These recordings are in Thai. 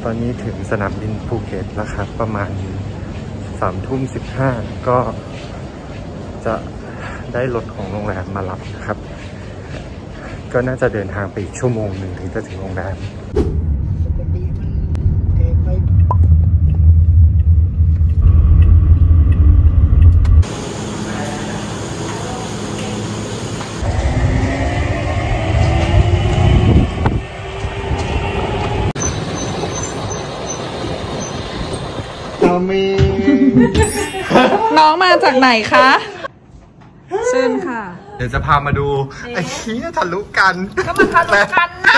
ตอนนี้ถึงสนามบินภูเก็ตแล้วครับประมาณ3:15ก็จะได้รถของโรงแรมมารับนะครับก็น่าจะเดินทางไปอีกชั่วโมงหนึ่งถึงจะถึงโรงแรมน้องมาจากไหนคะเชิญค่ะเดี๋ยวจะพามาดูไอ้ชี้ทะลุกันก็มาทะลุกันนะ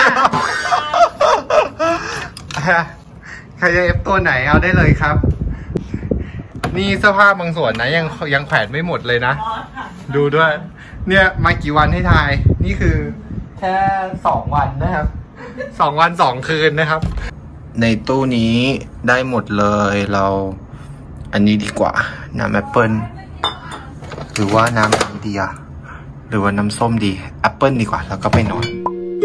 ใครจะเอฟตัวไหนเอาได้เลยครับนี่เสื้อผ้าบางส่วนนะยังแขวนไม่หมดเลยนะดูด้วยเนี่ยมากี่วันให้ทายนี่คือแค่2 วันนะครับ2 วัน 2 คืนนะครับในตู้นี้ได้หมดเลยเราอันนี้ดีกว่าน้ำแอปเปิ้ลหรือว่าน้ำอินเดียหรือว่าน้ำส้มดีแอปเปิ้ลดีกว่าแล้วก็ไปนอน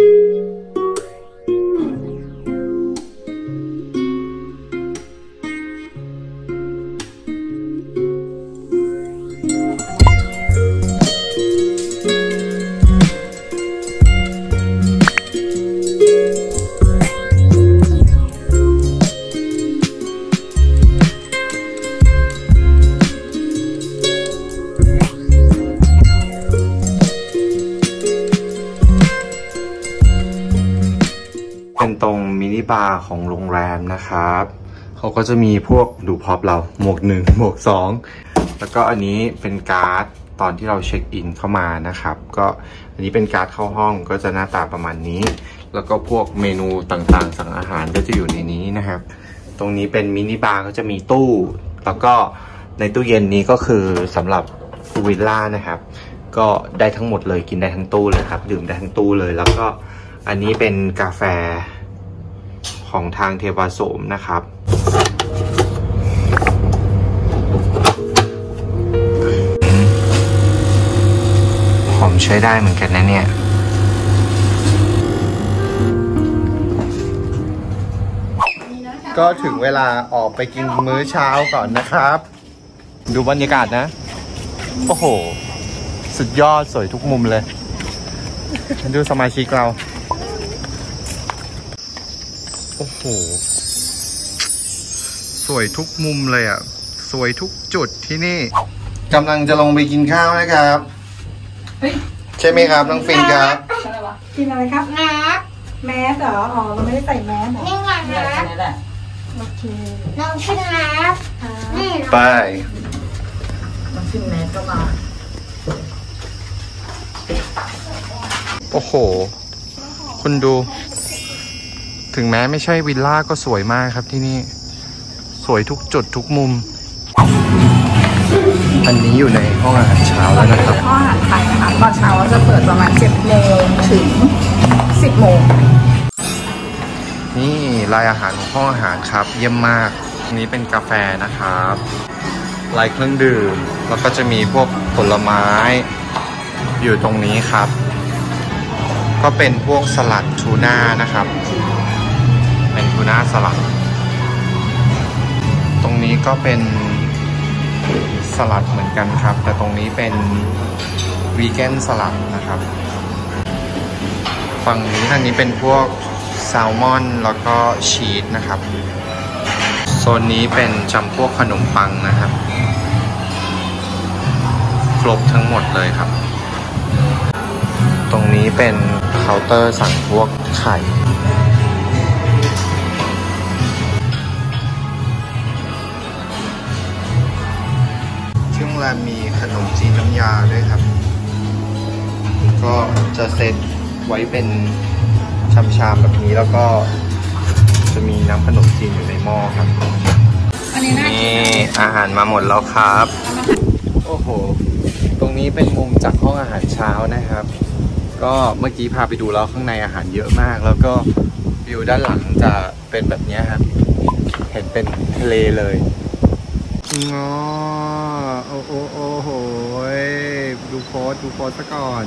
เป็นตรงมินิบาร์ของโรงแรมนะครับเขาก็จะมีพวกดูพร็อพเราหมวก1หมวก2แล้วก็อันนี้เป็นการ์ดตอนที่เราเช็คอินเข้ามานะครับก็อันนี้เป็นการ์ดเข้าห้องก็จะหน้าตาประมาณนี้แล้วก็พวกเมนูต่างๆสั่งอาหารก็จะอยู่ในนี้นะครับตรงนี้เป็นมินิบาร์ก็จะมีตู้แล้วก็ในตู้เย็นนี้ก็คือสำหรับพูลวิลล่านะครับก็ได้ทั้งหมดเลยกินได้ทั้งตู้เลยครับดื่มได้ทั้งตู้เลยแล้วก็อันนี้เป็นกาแฟของทางเทวาโสมนะครับผมใช้ได้เหมือนกันนะเนี่ยก็ถึงเวลาออกไปกินมื้อเช้าก่อนนะครับดูบรรยากาศนะโอ้โหสุดยอดสวยทุกมุมเลยดูสมาชิกเราโอ้โหสวยทุกมุมเลยอ่ะสวยทุกจุดที่นี่กำลังจะลงไปกินข้าวนะครับใช่ไหมครับน้องฟินครับกินอะไรครับแมสเหรออ๋อเราไม่ได้ใส่แมสเหรอนี่ไงแมสโอเคน้องขึ้นแมสไปน้องขึ้นแมสก็มาโอ้โหคุณดูถึงแม้ไม่ใช่วิลล่าก็สวยมากครับที่นี่สวยทุกจุดทุกมุมอันนี้อยู่ในห้องอาหารเช้าแล้วนะครับห้องอาหารไทยนะคะตอนเช้าจะเปิดประมาณ7 โมงถึง10 โมงนี่รายอาหารของห้องอาหารครับเยี่ยมมากนี้เป็นกาแฟนะครับรายเครื่องดื่มแล้วก็จะมีพวกผลไม้อยู่ตรงนี้ครับก็เป็นพวกสลัดทูน่านะครับเป็นทูน่าสลัดตรงนี้ก็เป็นสลัดเหมือนกันครับแต่ตรงนี้เป็นวีแกนสลัดนะครับฝั่งนี้ทางนี้เป็นพวกแซลมอนแล้วก็ชีสนะครับโซนนี้เป็นจำพวกขนมปังนะครับครบทั้งหมดเลยครับตรงนี้เป็นเคาน์เตอร์สั่งพวกไข่ที่โรงแรมมีขนมจีนน้ำยาด้วยครับก็จะเซตไว้เป็นชามๆแบบนี้แล้วก็จะมีน้ำขนมจีนอยู่ในหม้อครับนี่อาหารมาหมดแล้วครับโอ้โหตรงนี้เป็นมุมจากห้องอาหารเช้านะครับก็เมื่อกี้พาไปดูแล้วข้างในอาหารเยอะมากแล้วก็วิวด้านหลังจะเป็นแบบนี้ครับเห็นเป็นทะเลเลยอ๋อโอ้โหดูโพสซะก่อน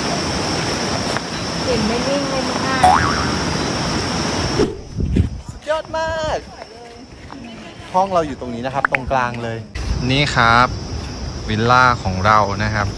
เห็นไม่นิ่งเลยค่ะสุดยอดมากห้องเราอยู่ตรงนี้นะครับตรงกลางเลยนี่ครับวิลล่าของเรานะครับ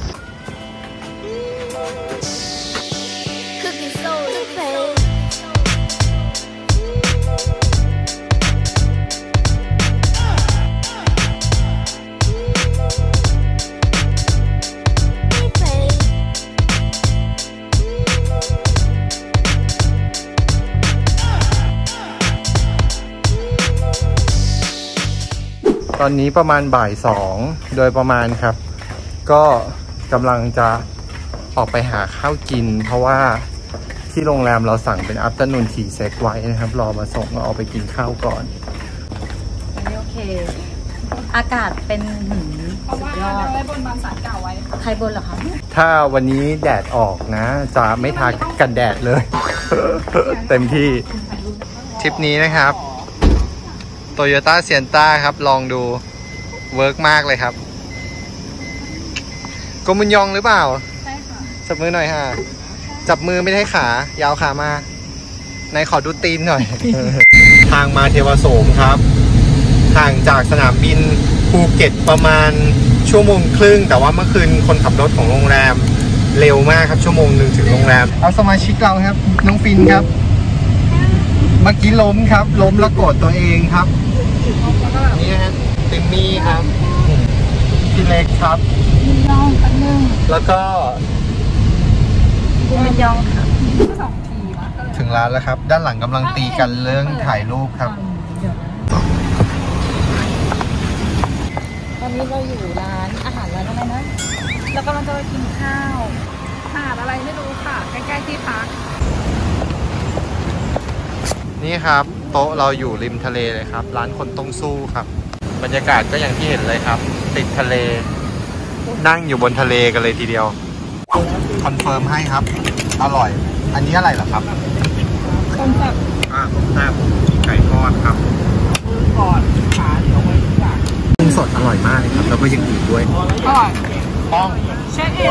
ตอนนี้ประมาณบ่าย2โดยประมาณครับก็กำลังจะออกไปหาข้าวกินเพราะว่าที่โรงแรมเราสั่งเป็น afternoon tea set ไว้นะครับรอมาส่งก็เอาไปกินข้าวก่อนอันนี้โอเคอากาศเป็นสุดยอดได้บนบางสารเก่าไว้ใครบนเหรอคะถ้าวันนี้แดดออกนะจะไม่ทากันแดดเลย เต็มที่ทริปนี้นะครับToyota Sienna ครับลองดูเวิร์กมากเลยครับกมุนยองหรือเปล่าใช่ค่ะจับมือหน่อยฮะจับมือไม่ได้ขายาวขามาไหนขอดูตีนหน่อย ทางมาเทวโสมครับห่างจากสนามบินภูเก็ตประมาณ1.5 ชั่วโมงแต่ว่าเมื่อคืนคนขับรถของโรงแรมเร็วมากครับ1 ชั่วโมงถึงโรงแรมเอาสมาชิกเราครับน้องฟินครับเมื่อกี้ล้มครับล้มแล้วโกรธตัวเองครับนี่ฮะติมมี่ครับพี่เล็กครับมินยองอันนึงแล้วก็มินยองค่ะถึงร้านแล้วครับด้านหลังกำลังตีกันเรื่องถ่ายรูปครับตอนนี้เราอยู่ร้านอาหารร้านอะไรนะเรากำลังจะไปกินข้าวอาหารอะไรไม่รู้ค่ะใกล้ๆที่พักนี่ครับโต๊ะเราอยู่ริมทะเลเลยครับร้านคนต้องสู้ครับบรรยากาศก็อย่างที่เห็นเลยครับติดทะเลนั่งอยู่บนทะเลกันเลยทีเดียวคอนเฟิร์มให้ครับอร่อยอันนี้อะไรเหรอครับต้มแซ่บต้มแซ่บไก่ทอดครับก่อนขาเดี๋ยวไว้ทุกอย่างกุ้งสดอร่อยมากเลยครับแล้วก็ยังอื่นด้วยอร่อยต้องเช็คอิน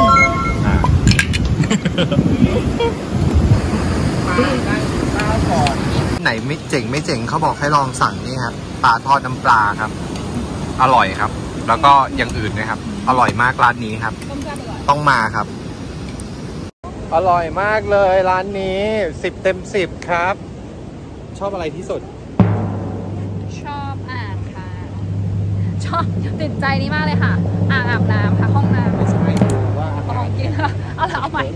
ไหนไม่เจ๋งเขาบอกให้ลองสั่งนี่ครับปลาทอดน้ำปลาครับอร่อยครับแล้วก็อย่างอื่นนะครับอร่อยมากร้านนี้ครับต้องมาครับอร่อยมากเลยร้านนี้10 เต็ม 10ครับชอบอะไรที่สุดชอบอ่างค่ะชอบติดใจนี้มากเลยค่ะอ่างอาบน้ำค่ะห้องน้ำไม่ใช่ว่าของกินเอาใหม่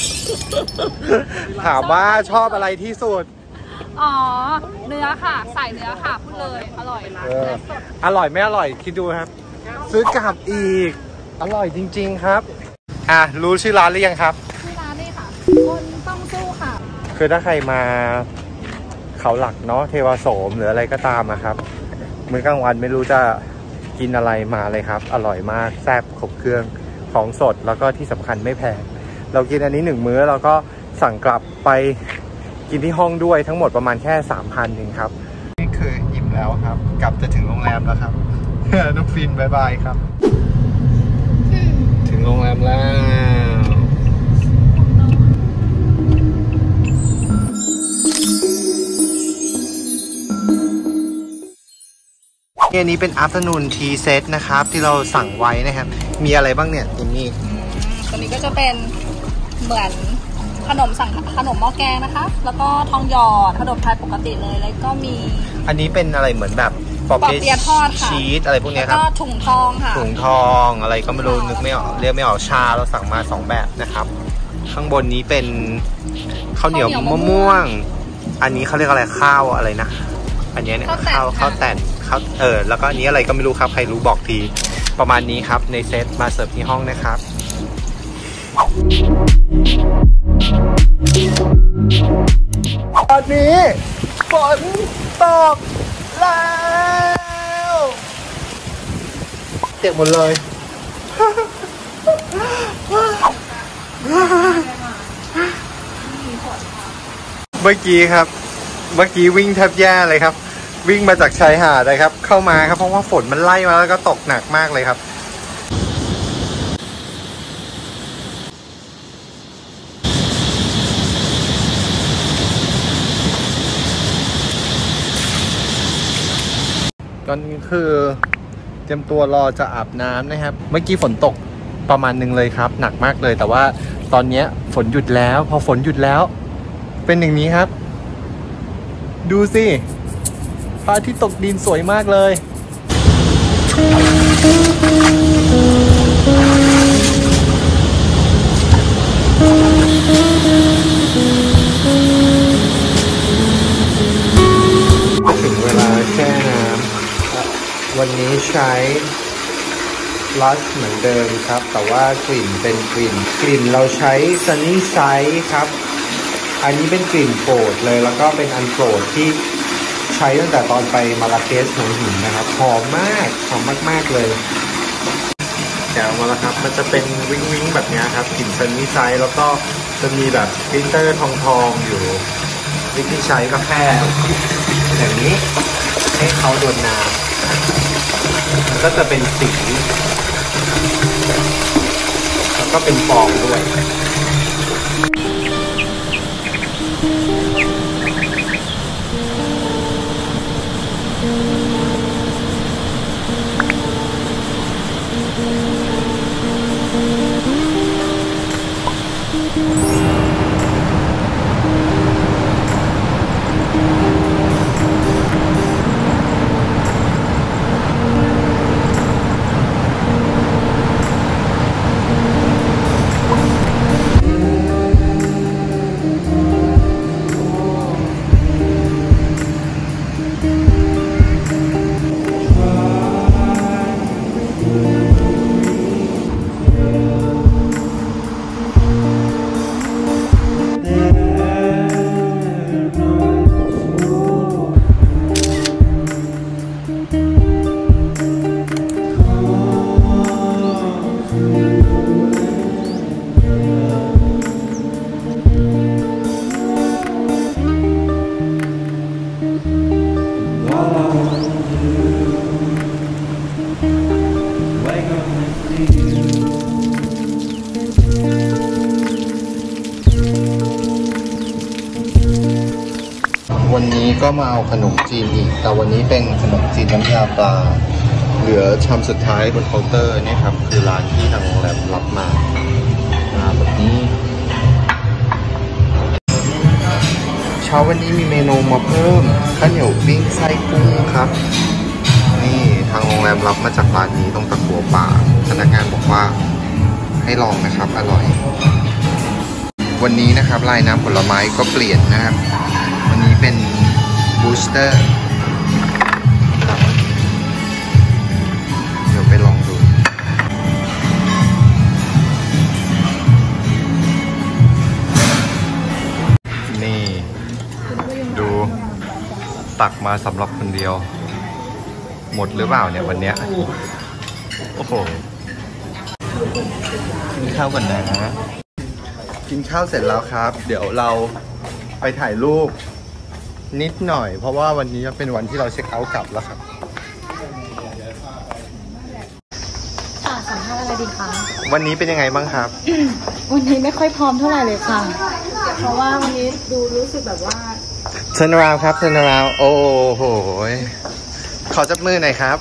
ถามว่าชอบอะไรที่สุดอ๋อเนื้อค่ะใส่เนื้อค่ะพูดเลยอร่อยนะอร่อยไม่อร่อยคิดดูครับซื้อกลับอีกอร่อยจริงๆครับรู้ชื่อร้านหรือยังครับชื่อร้านนี่ค่ะคนต้องสู้ค่ะคือถ้าใครมาเขาหลักเนาะเทวโสมหรืออะไรก็ตามนะครับมื้อกลางวันไม่รู้จะกินอะไรมาเลยครับอร่อยมากแซ่บครบเครื่องของสดแล้วก็ที่สำคัญไม่แพงเรากินอันนี้1 มื้อเราก็สั่งกลับไปกินที่ห้องด้วยทั้งหมดประมาณแค่ 3,000 เองครับนี่คืออิ่มแล้วครับกลับจะถึงโรงแรมแล้วครับน้องฟินบายบายครับถึงโรงแรมแล้วอันนี้เป็น afternoon tea set นะครับที่เราสั่งไว้นะครับมีอะไรบ้างเนี่ยตัวนี้ตัวนี้ก็จะเป็นเหมือนขนมหม้อแกงนะคะแล้วก็ทองหยอดขนมไทยปกติเลยแล้วก็มีอันนี้เป็นอะไรเหมือนแบบปอเปี๊ยะทอดค่ะชีสอะไรพวกนี้ครับแล้วก็ถุงทองค่ะถุงทองอะไรก็ไม่รู้นึกไม่ออกเรียกไม่ออกชาเราสั่งมา2 แบบนะครับข้างบนนี้เป็นข้าวเหนียวมะม่วงอันนี้เขาเรียกอะไรข้าวอะไรนะอันนี้เนี่ยข้าวแต่นข้าวแล้วก็อันนี้อะไรก็ไม่รู้ครับใครรู้บอกทีประมาณนี้ครับในเซตมาเสิร์ฟที่ห้องนะครับตอนนี้ฝนตกแล้วเจ็บหมดเลยเมื่อกี้วิ่งแทบแย่เลยครับวิ่งมาจากชายหาดเลยครับเข้ามาครับเพราะว่าฝนมันไล่มาแล้วก็ตกหนักมากเลยครับตอนนี้คือเตรียมตัวรอจะอาบน้ำนะครับ เมื่อกี้ฝนตกประมาณนึงเลยครับหนักมากเลยแต่ว่าตอนนี้ฝนหยุดแล้วพอฝนหยุดแล้วเป็นอย่างนี้ครับดูสิพระอาทิตย์ตกดินสวยมากเลยถึงเวลาแช่น้ำวันนี้ใช้ลัชเหมือนเดิมครับแต่ว่ากลิ่นเป็นกลิ่นเราใช้ Sunny Side ครับอันนี้เป็นกลิ่นโปรดเลยแล้วก็เป็นอันโปรดที่ใช้ตั้งแต่ตอนไปมาราเกชหัวหินนะครับหอมมากหอมมากๆเลยแกะมาแล้วครับมันจะเป็นวิ้งแบบนี้ครับกลิ่น Sunny Side แล้วก็จะมีแบบกลิตเตอร์ทองอยู่วิธีใช้ก็แค่อย่างนี้ให้เขาโดนน้ำก็จะเป็นสีแล้วก็เป็นฟองด้วยวันนี้ก็มาเอาขนมจีนอีกแต่วันนี้เป็นขนมจีนน้ำยาปลาเหลือชามสุดท้ายบนเคาน์เตอร์นี่ครับคือร้านที่ทางโรงแรมรับมาแบบนี้เช้าวันนี้มีเมนูมาเพิ่มข้าวเหนียวปิ้งไส้กุ้งครับนี่ทางโรงแรมรับมาจากร้านนี้ตรงตะกัวป่าพนักงานบอกว่าให้ลองนะครับอร่อยวันนี้นะครับลายน้ำผลไม้ก็เปลี่ยนนะครับวันนี้เป็นบูสเตอร์เดี๋ยวไปลองดูนี่ดูตักมาสำหรับคนเดียวหมดหรือเปล่าเนี่ยวันเนี้ยโอ้โหกินข้าวก่อนนะกินข้าวเสร็จแล้วครับเดี๋ยวเราไปถ่ายรูปนิดหน่อยเพราะว่าวันนี้เป็นวันที่เราเช็คเอาท์กลับแล้วครับสัมภาษณ์อะไรดีคะวันนี้เป็นยังไงบ้างครับวันนี้ไม่ค่อยพร้อมเท่าไหร่เลยค่ะเพราะว่าวันนี้ดูรู้สึกแบบว่าเทิร์นราวครับเทิร์นราวโอ้โหขอจับมือหน่อยครับ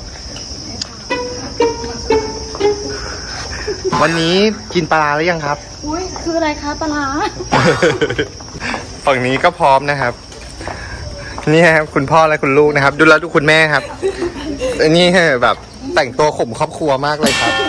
วันนี้กินปลาหรือยังครับอุ้ยคืออะไรคะปลาฝั่งนี้ก็พร้อมนะครับนี่ครับคุณพ่อและคุณลูกนะครับดูแล้วดูคุณแม่ครับนี่แบบแต่งตัวข่มครอบครัวมากเลยครับ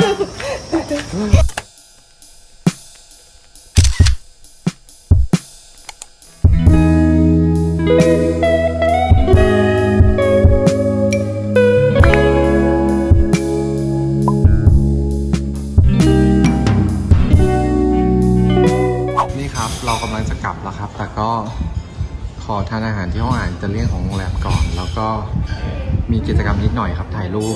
นี่ครับเรากำลังจะกลับแล้วครับแต่ก็ขอทานอาหารที่ห้องอาหารอิตาเลียนของโรงแรมก่อนแล้วก็มีกิจกรรมนิดหน่อยครับถ่ายรูป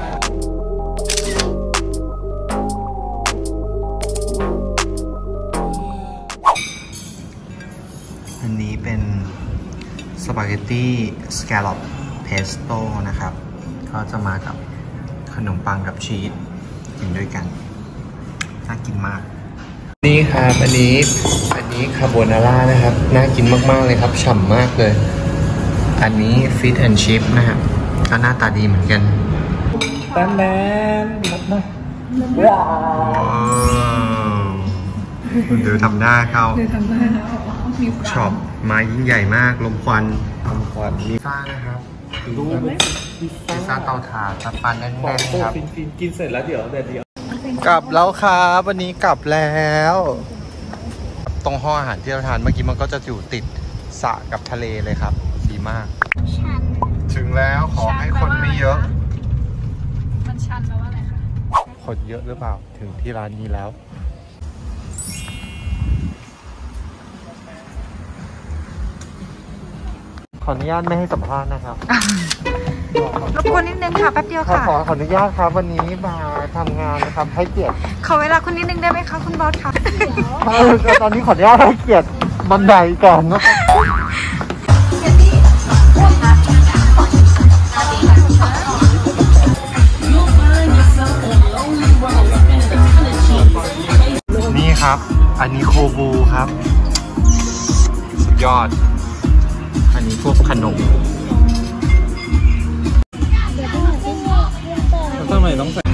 อันนี้เป็นสปาเกตตี้สแกลลอปเพสโต้นะครับก็จะมากับขนมปังกับชีสกินด้วยกันน่ากินมากนี่ครับอันนี้คาโบนาร่านะครับน่ากินมากๆเลยครับฉ่ำมากเลยอันนี้ฟิชแอนด์ชิพนะครับก็หน้าตาดีเหมือนกันแต้มแดงนะว้าวดูทำหน้าเขาช็อปไม้ยิ่งใหญ่มากลมควันมีซ่านะครับดูพิซซ่าเตาถ่านครับปันแน่นๆครับฟินกินเสร็จแล้วเดี๋ยวกลับแล้วครับวันนี้กลับแล้วตรงห้องอาหารที่เราทานเมื่อกี้มันก็จะอยู่ติดสระกับทะเลเลยครับดีมากถึงแล้วขอให้คนไม่เยอะมันชันแปลว่าอะไรคะคนเยอะหรือเปล่าถึงที่ร้านนี้แล้วขออนุญาตไม่ให้สัมภาษณ์นะครับรบกวนนิดนึงค่ะแป๊บเดียวค่ะขออนุญาตครับวันนี้มาทำงานนะครับให้เกียรติขอเวลาคุณนิดนึงได้ไหมคะคุณบอสคะตอนนี้ขออนุญาตให้เกียรติบันไดก่อนนะครับนี่ครับอันนี้โคบูครับสุดยอดอันนี้พวกขนมสมัยต้องใส่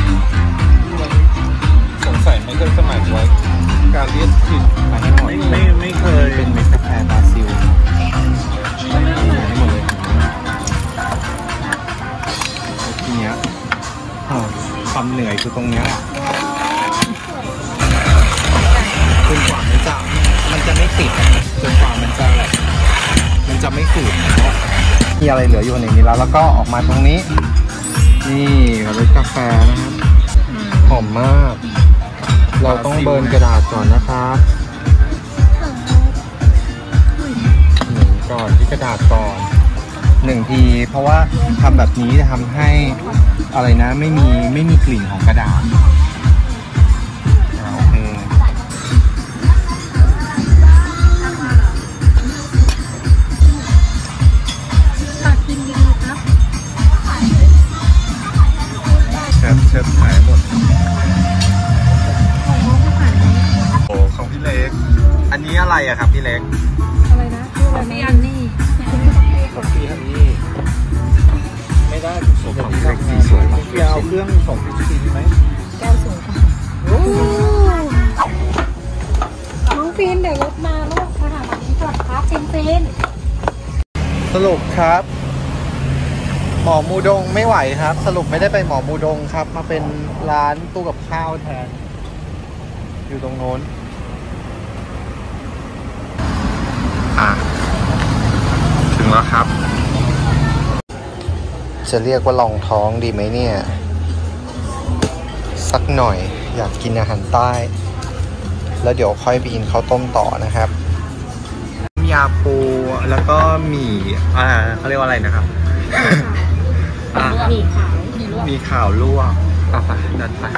สงสัยไม่เคยสมัยไว้การเรียกผิดไม่เคยเป็นเมกาแฟบราซิลหมดเลยทีเนี้ยความเหนื่อยคือตรงเนี้ยจนกว่ามันจะไม่ติดจนกว่ามันจะไม่ฝืนมีอะไรเหลืออยู่ในนี้แล้วก็ออกมาตรงนี้นี่รสกาแฟนะครับหอมมากเราต้องเบิร์นกระดาษก่อนนะครับก่อนที่กระดาษก่อน1 ทีเพราะว่าทำแบบนี้จะทำให้อะไรนะไม่มีกลิ่นของกระดาษโอเคเชิญขายหมดโอ้ของพี่เล็กอันนี้อะไรอะครับพี่เล็กอะไรนะอะไรนะอันนี้ของพี่อันนี้ไม่ได้ส่งของพี่เล็กสีสวยพี่เอาเครื่องส่งพี่ซีไหมแก้วสูงน้องฟินเดี๋ยวรถมาลูกค่ะแบบนี้ก่อนครับฟินสรุปครับหมอมูดงไม่ไหวครับสรุปไม่ได้ไปหมอมูดงครับมาเป็นร้านตู้กับข้าวแทนอยู่ตรงโน้นถึงแล้วครับจะเรียกว่าลองท้องดีไหมเนี่ยสักหน่อยอยากกินอาหารใต้แล้วเดี๋ยวค่อยไปกินข้าวต้มต่อนะครับยาปูแล้วก็หมี่เขาเรียกว่าอะไรนะครับมีข่าวลวกไปดันไป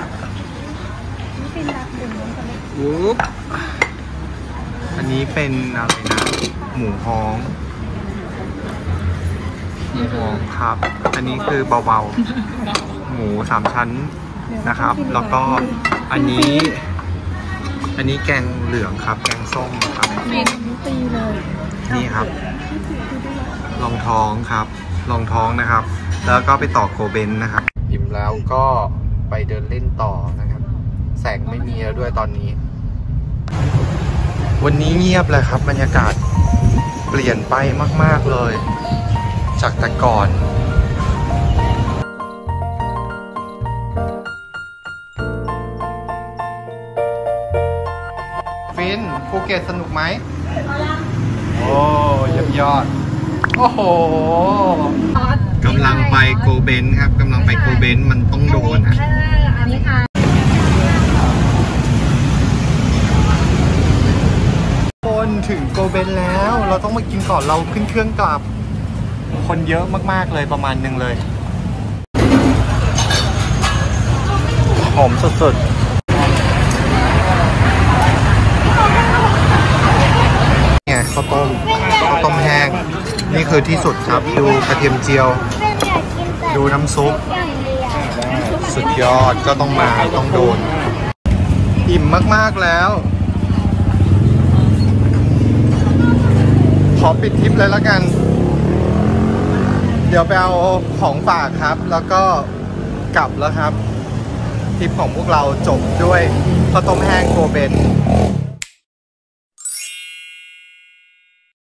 วุ๊บอันนี้เป็นอะไรนะหมูฮ้องครับอันนี้คือเบาๆหมู3 ชั้นนะครับแล้วก็อันนี้แกงเหลืองครับแกงส้มครับนี่ครับลองท้องครับลองท้องนะครับแล้วก็ไปต่อโกเบนนะครับอิ่มแล้วก็ไปเดินเล่นต่อนะครับแสงไม่มีแล้วด้วยตอนนี้วันนี้เงียบเลยครับบรรยากาศเปลี่ยนไปมากๆเลยจากแต่ก่อนฟินภูเก็ตสนุกไหมโอ้เยี่ยมยอดโอ้โหกำลังไปโกเบนครับกำลังไปโกเบนมันต้องโดนอ่ะอันนี้ค่ะคนถึงโกเบนแล้วเราต้องมากินก่อนเราขึ้นเครื่องกลับคนเยอะมากๆเลยประมาณนึงเลยหอมสุดๆเนี่ยข้าวต้มแห้งนี่คือที่สุดครับดูกระเทียมเจียวดูน้ำซุปสุดยอดก็ต้องมาต้องโดนอิ่มมากๆแล้วขอปิดทริปเลยแล้วกันเดี๋ยวไปเอาของฝากครับ แล้วก็กลับแล้วครับทริปของพวกเราจบด้วยข้าวต้มแห้งโกเบน